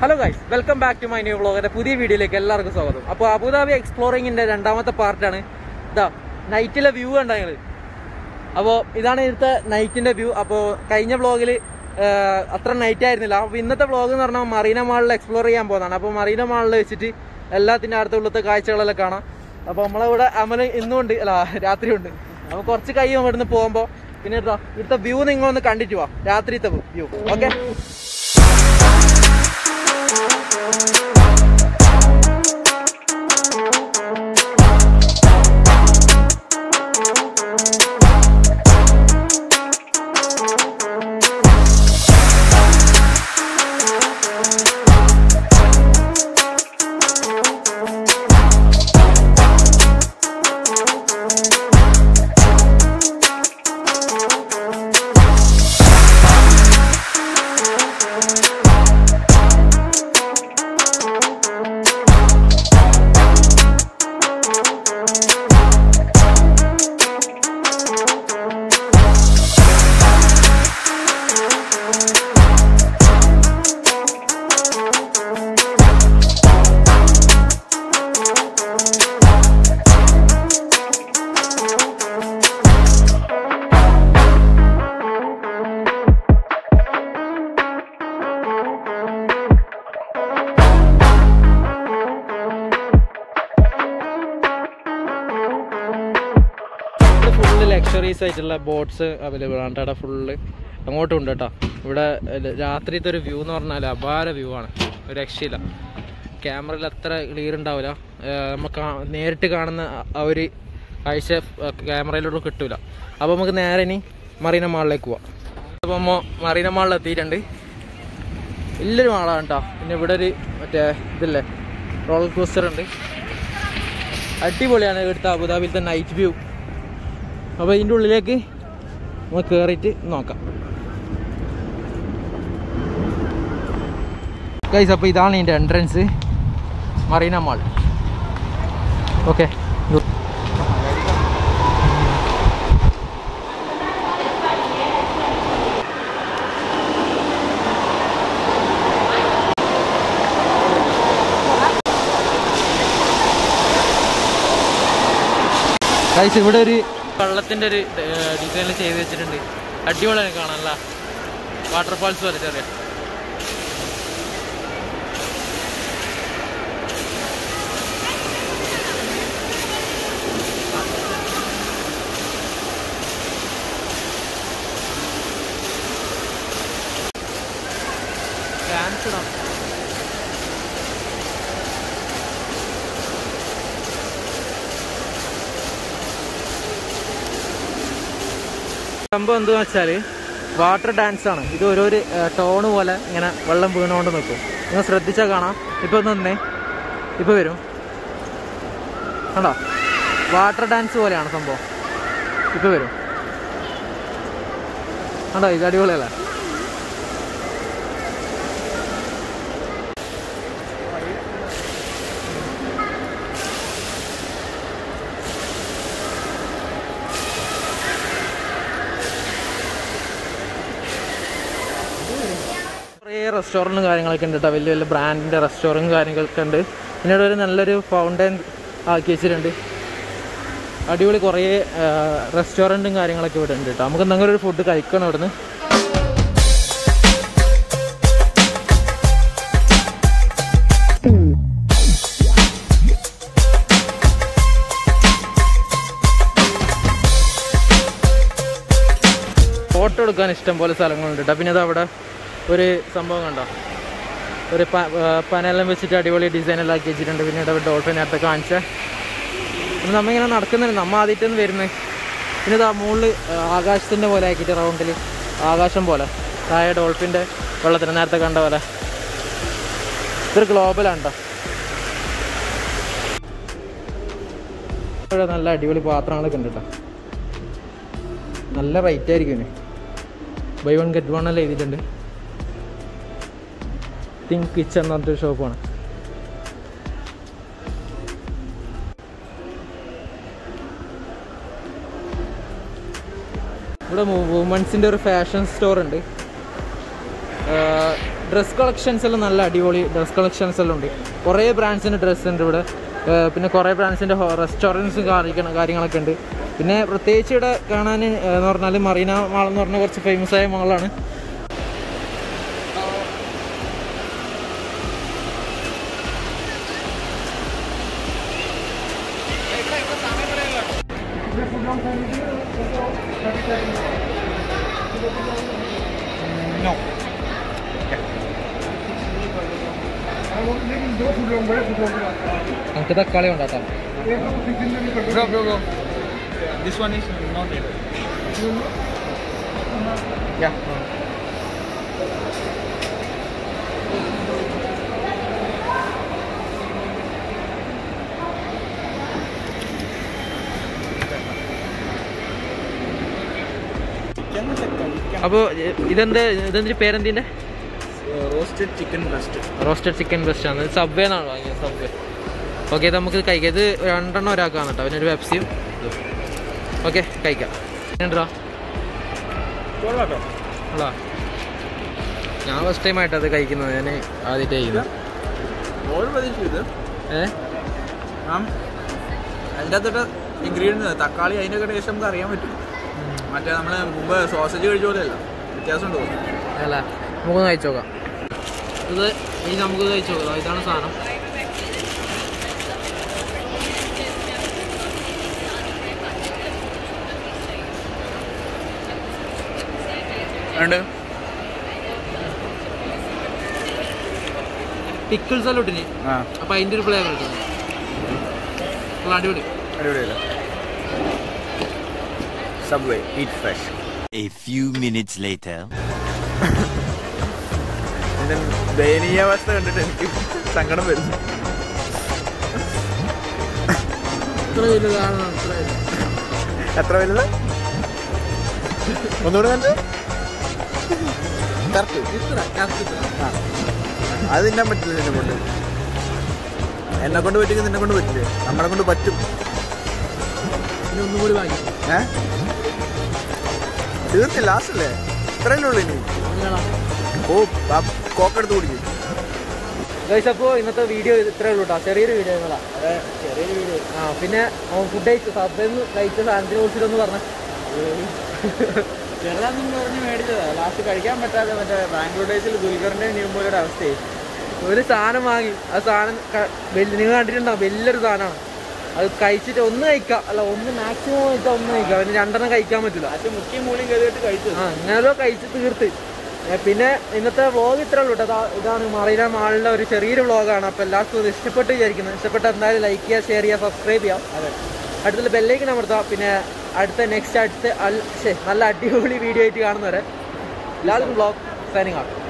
Hello guys, welcome back to my new vlog. പുതിയ വീഡിയോയിലേക്ക് എല്ലാവർക്കും സ്വാഗതം. അപ്പോൾ അബുദാബി എക്സ്പ്ലോറിങ്ങിന്റെ രണ്ടാമത്തെ പാർട്ടാണ്. ഇതാ നൈറ്റിലെ വ്യൂ കണ്ടോ ഞങ്ങൾ. അപ്പോൾ ഇതാണ് ഇന്നത്തെ നൈറ്റിന്റെ വ്യൂ. അപ്പോൾ കഴിഞ്ഞ വ്ളോഗിൽ അത്ര നൈറ്റ് ആയിരുന്നില്ല. അപ്പോൾ ഇന്നത്തെ വ്ളോഗ് എന്ന് പറഞ്ഞാൽ മറീന മാളിൽ എക്സ്പ്ലോർ ചെയ്യാൻ പോകുന്നതാണ്. അപ്പോൾ മറീന മാളിൽ വെച്ചിട്ട് എല്ലാത്തിൻ്റെ അടുത്തുള്ളത്തെ കാഴ്ചകളെല്ലാം കാണാം. അപ്പോൾ നമ്മളിവിടെ അമല് ഇന്നുണ്ട്, അല്ല രാത്രി ഉണ്ട്. അപ്പോൾ കുറച്ച് കഴിയും ഇവിടുന്ന് പോകുമ്പോൾ. പിന്നെ ഇവിടുത്തെ വ്യൂ നിങ്ങളൊന്ന് കണ്ടിട്ട് പോവാം, രാത്രിത്തെ വ്യൂ. ഓക്കെ, ലക്ഷറീസ് ആയിട്ടുള്ള ബോട്ട്സ് അവൈലബിൾ ആണ് കേട്ടോ. ഫുള്ള് അങ്ങോട്ടും ഉണ്ട് കേട്ടോ. ഇവിടെ രാത്രിത്തെ ഒരു വ്യൂ എന്ന് പറഞ്ഞാൽ അപാര വ്യൂ ആണ്, ഒരു രക്ഷയില്ല. ക്യാമറയിൽ അത്ര ക്ലിയർ ഉണ്ടാവില്ല, നമുക്ക് നേരിട്ട് കാണുന്ന ആ ഒരു കാഴ്ച ക്യാമറയിലൂടെ കിട്ടൂല. അപ്പോൾ നമുക്ക് നേരെ ഇനി മറീന മാളിലേക്ക് പോവാം. അപ്പോൾ മറീന മാളിൽ എത്തിയിട്ടുണ്ട്. വലിയൊരു മാളാണ് കേട്ടോ. പിന്നെ ഇവിടെ ഒരു മറ്റേ ഇതില്ലേ റോളർ കോസ്റ്റർ ഉണ്ട്. അടിപൊളിയാണ് ഇവിടുത്തെ അബുദാബിയിലത്തെ നൈറ്റ് വ്യൂ. അപ്പോൾ ഇതിൻ്റെ ഉള്ളിലേക്ക് നമുക്ക് കയറിയിട്ട് നോക്കാം ഗൈസ്. അപ്പോൾ ഇതാണ് ഇതിൻ്റെ entrance, Marina mall. Okay, guys ഇവിടെ ഒരു വെള്ളത്തിൻ്റെ ഒരു ഡിസൈൻ ചെയ്ത് വെച്ചിട്ടുണ്ട്. അടിപൊളിയാണ് കാണാനല്ല, വാട്ടർഫാൾസ് പോലെ ചെറിയ. ഡാൻസ് ഇടാം. സംഭവം എന്താണെന്ന് വെച്ചാൽ വാട്ടർ ഡാൻസ് ആണ്. ഇത് ഓരോരു ടോണ് പോലെ ഇങ്ങനെ വെള്ളം വീണുകൊണ്ട് നിൽക്കും. നിങ്ങൾ ശ്രദ്ധിച്ചാൽ കാണാം. ഇപ്പോൾ നിന്നേ, ഇപ്പോൾ വരും കണ്ടോ. വാട്ടർ ഡാൻസ് പോലെയാണ് സംഭവം. ഇപ്പോൾ വരും കണ്ടോ. ഇത് അടിപൊളിയല്ലേ. കുറേ റെസ്റ്റോറൻറ്റും കാര്യങ്ങളൊക്കെ ഉണ്ട് കേട്ടോ. വലിയ വലിയ ബ്രാൻഡിൻ്റെ റെസ്റ്റോറൻറ്റും കാര്യങ്ങളൊക്കെ ഉണ്ട്. പിന്നീട് ഒരു നല്ലൊരു ഫൗണ്ടൻ ആക്കി വെച്ചിട്ടുണ്ട്. അടിപൊളി കുറേ റെസ്റ്റോറൻറ്റും കാര്യങ്ങളൊക്കെ ഇവിടെ ഉണ്ട് കേട്ടോ. നമുക്ക് എന്തെങ്കിലും ഒരു ഫുഡ് കഴിക്കണം ഇവിടുന്ന്. ഫോട്ടോ എടുക്കാൻ ഇഷ്ടം പോലെ സ്ഥലങ്ങളുണ്ട് കേട്ടോ. പിന്നെ അത് അവിടെ ഒരു സംഭവം കണ്ടോ, ഒരു പനെല്ലാം വെച്ചിട്ട് അടിപൊളി ഡിസൈനെല്ലാം ആക്കി വെച്ചിട്ടുണ്ട്. പിന്നീട് അവിടെ ഡോൾഫിൻ നേരത്തെ കാണിച്ച നമ്മളിങ്ങനെ നടക്കുന്നുണ്ട്. നമ്മൾ ആദ്യമായിട്ടൊന്ന് വരുന്നത്. പിന്നെ ഇതാ മുകളിൽ ആകാശത്തിൻ്റെ പോലെ ആക്കിയിട്ട് റൗണ്ടിൽ ആകാശം പോലെ താഴെ ഡോൾഫിൻ്റെ വെള്ളത്തിന് നേരത്തെ കണ്ട പോലെ. ഇതൊരു ഗ്ലോബലാണ് കേട്ടോ. ഇവിടെ നല്ല അടിപൊളി പാത്രങ്ങളൊക്കെ ഉണ്ട് കേട്ടോ. നല്ല റേറ്റ് ആയിരിക്കും ഇതിന്. ബൈ വൺ ഗെറ്റ് വൺ എല്ലാം എഴുതിയിട്ടുണ്ട്. തിങ്ക് കിച്ചൺ എന്ന് പറഞ്ഞൊരു ഷോപ്പാണ്. ഇവിടെ വുമൻസിൻ്റെ ഒരു ഫാഷൻ സ്റ്റോർ ഉണ്ട്. ഡ്രസ് കളക്ഷൻസ് എല്ലാം നല്ല അടിപൊളി ഡ്രസ് കളക്ഷൻസ് എല്ലാം ഉണ്ട്. കുറേ ബ്രാൻഡ്സിൻ്റെ ഡ്രസ്സ് ഉണ്ട് ഇവിടെ. പിന്നെ കുറേ ബ്രാൻഡ്സിൻ്റെ റെസ്റ്റോറൻറ്റ്സും കാര്യങ്ങളൊക്കെ ഉണ്ട്. പിന്നെ പ്രത്യേകിച്ച് ഇവിടെ കാണാൻ എന്ന് പറഞ്ഞാൽ മറീന മാൾ എന്ന് പറഞ്ഞാൽ കുറച്ച് ഫേമസ് ആയ മാളാണ്. നമുക്ക് തക്കാളി ഉണ്ടാക്കാം. This one is not there. Yeah. അപ്പോൾ ഇതെന്തിൻ്റെ പേരെന്തിൻ്റെ? റോസ്റ്റഡ് ചിക്കൻ ബ്രസ്റ്റ് ആണ്. സബ്വേ എന്നാണ് വാങ്ങിയത്. സബ്വേ. ഓക്കെ, ഇത് നമുക്ക് കഴിക്കാം. ഇത് 2 എണ്ണം ഒരാൾക്കാണ് കേട്ടോ. പിന്നെ ഒരു പെപ്സിയും. ഓക്കെ, കഴിക്കാം. ഉണ്ടോ? ഞാൻ ഫസ്റ്റ് ടൈം ആയിട്ടത് കഴിക്കുന്നത്. ഞാൻ ആദ്യമായിട്ട് കഴിക്കുന്നത്. അതിൻ്റെ അകത്തോട്ട് ഇൻഗ്രീഡിയൻറ്റ് തക്കാളി അതിൻ്റെയൊക്കെ ടേസ്റ്റ് നമുക്ക് അറിയാൻ പറ്റും. മറ്റേ നമ്മൾ മുമ്പ് സോസേജ് കഴിച്ച പോലെയല്ല, വ്യത്യാസം ഉണ്ടോ അല്ല. നമുക്കൊന്ന് കഴിച്ചു നോക്കാം. ഇത് ഇനി നമുക്ക് കഴിച്ചു നോക്കാം. ഇതാണ് സാധനം. പിക്കിൾസ് എല്ലാം ഇട്ടിന്. അപ്പൊ അതിന്റെ ഒരു ഫ്ലേവർ കിട്ടും. അടിപൊളി അടിപൊളിയല്ല. Subway, eat fresh. A few minutes later. ഇതിന്റെ ദയനീയാവസ്ഥ കണ്ടിട്ട് എനിക്ക് സങ്കടം വരുന്നു. എത്ര വലുത്? ഒന്നുകൂടെ കണ്ടു. അത് തിന്നാൻ പറ്റില്ല. എന്നെ കൊണ്ട് പറ്റിയെങ്കിൽ നിന്നെ കൊണ്ട് പറ്റില്ലേ? നമ്മളെ കൊണ്ട് പറ്റും. ഒന്നും കൂടി വാങ്ങി. തീർത്തില്ല, ലാസ്റ്റല്ലേ? ഇത്രയല്ലേ ഉള്ളൂ ഇനി. ഓ, കോക്കെടുത്ത് കുടിക്കും. അപ്പോൾ ഇന്നത്തെ വീഡിയോ ഇത്രയേ ഉള്ളൂ കേട്ടോ. ചെറിയൊരു വീഡിയോ നിങ്ങളാ. ചെറിയൊരു വീഡിയോ. പിന്നെ ഫുഡ് കഴിച്ചു സബ്വെന്ന് കഴിച്ച സാധനത്തിനെ കുറിച്ചിട്ടൊന്ന് പറഞ്ഞ ചെറുതാന്ന് പറഞ്ഞ് മേടിച്ചതാ. ലാസ്റ്റ് കഴിക്കാൻ പറ്റാതെ മറ്റേ ബാംഗ്ലൂർ ഡേയ്സിൽ ദുൽഖറിന്റെ ന്യൂമ്പോയുടെ അവസ്ഥയായി. ഒരു സാധനം വാങ്ങി. ആ സാധനം നിങ്ങൾ കണ്ടിട്ടുണ്ടാവും. വലിയൊരു സാധനമാണ്. അത് കഴിച്ചിട്ട് ഒന്ന് കഴിക്കാം. അല്ല, ഒന്ന് മാക്സിമം കഴിച്ചാൽ ഒന്ന് കഴിക്കാം. പിന്നെ 2 എണ്ണം കഴിക്കാൻ പറ്റില്ല. അത് മുക്കിയും മൂളിയും കയറിയിട്ട് കഴിച്ചു. അങ്ങനെയോ കഴിച്ച് തീർത്ത്. പിന്നെ ഇന്നത്തെ വ്ളോഗ് ഇത്രേ ഉള്ളൂ കേട്ടോ. ഇതാണ് മറീന മാളിൻ്റെ ഒരു ചെറിയൊരു വ്ളോഗാണ്. അപ്പോൾ എല്ലാവർക്കും ഇത് ഇഷ്ടപ്പെട്ട് വിചാരിക്കുന്നത്. ഇഷ്ടപ്പെട്ട എന്തായാലും ലൈക്ക് ചെയ്യുക, ഷെയർ ചെയ്യുക, സബ്സ്ക്രൈബ് ചെയ്യാം. അടുത്തുള്ള ബെല്ലൈക്കൻ അമർത്താം. പിന്നെ അടുത്ത നല്ല അടിപൊളി വീഡിയോ ആയിട്ട് കാണുന്നവരെ എല്ലാവർക്കും വ്ളോഗ് സൈനിങ് ആണ്.